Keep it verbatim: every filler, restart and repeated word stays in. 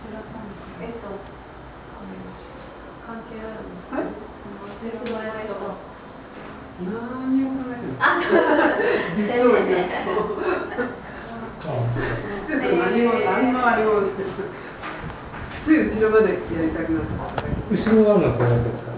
えっと、関係あるんですか？はい。忘れてもらえないと。 何を考えてるんですか？ あ、そう実を言うと。何も何もあれもつい後ろまでやりたくなった。 後ろ側がこうやって。